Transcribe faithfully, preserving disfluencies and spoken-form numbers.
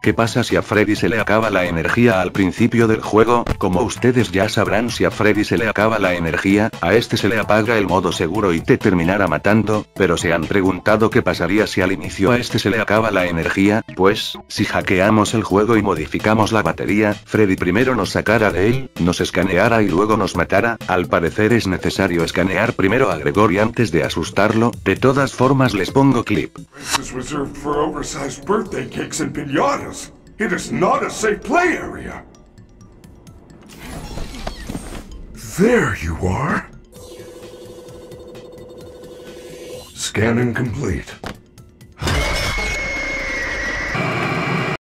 ¿Qué pasa si a Freddy se le acaba la energía al principio del juego? Como ustedes ya sabrán, si a Freddy se le acaba la energía, a este se le apaga el modo seguro y te terminará matando, pero ¿se han preguntado qué pasaría si al inicio a este se le acaba la energía? Pues, si hackeamos el juego y modificamos la batería, Freddy primero nos sacara de él, nos escaneara y luego nos matara. Al parecer es necesario escanear primero a Gregory antes de asustarlo. De todas formas les pongo clip. It is not a safe play area. There you are. Scanning complete.